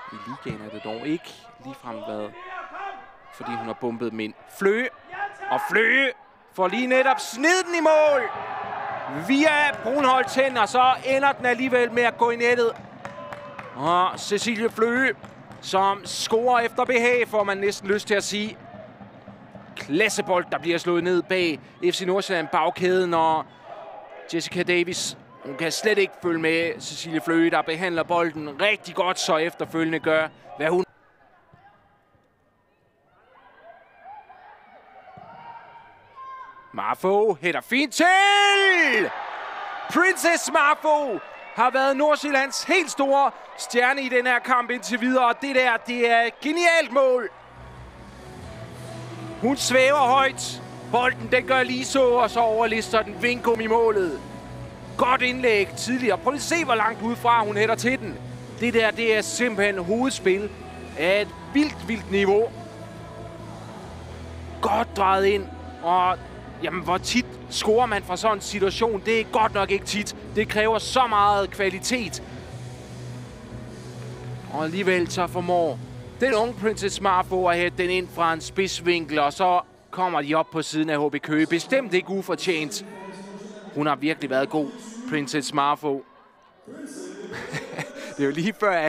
I ligaen er det dog ikke ligefrem været, fordi hun har bumpet dem ind. Fløge, og Fløge får lige netop sned den i mål. Via Brunholdt hænder, så ender den alligevel med at gå i nettet. Og Cecilie Fløge, som scorer efter behag, får man næsten lyst til at sige. Klassebold, der bliver slået ned bag FC Nordsjælland bagkæden, og Jessica Davis, hun kan slet ikke følge med Cecilie Fløge, der behandler bolden rigtig godt, så efterfølgende gør, hvad hun... Marfo hætter fint til! Princess Marfo har været Nordsjællands helt store stjerne i den her kamp indtil videre, og det er et genialt mål. Hun svæver højt. Bolden, den gør lige så, og så overlister den Vinkum i målet. Godt indlæg tidligere. Prøv at se, hvor langt udefra hun hætter til den. Det er simpelthen hovedspil af et vildt niveau. Godt drejet ind, og jamen, hvor tit scorer man fra sådan en situation? Det er godt nok ikke tit. Det kræver så meget kvalitet. Og alligevel så formår den unge Princess Marfo at hætte den ind fra en spidsvinkel, og så kommer de op på siden af HB Køge. Bestemt ikke ufortjent. Hun har virkelig været god, Princess Marfo. Det er jo lige før,